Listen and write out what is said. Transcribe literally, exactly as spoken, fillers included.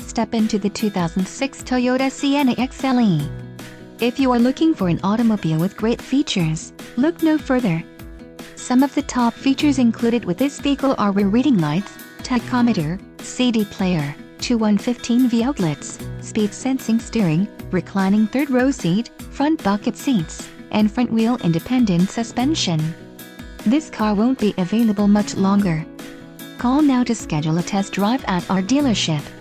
step into the two thousand six Toyota Sienna X L E. If you are looking for an automobile with great features, look no further. Some of the top features included with this vehicle are rear reading lights, tachometer, C D player, two one fifteen volt outlets, speed sensing steering, reclining third row seat, front bucket seats, and front wheel independent suspension. This car won't be available much longer. Call now to schedule a test drive at our dealership.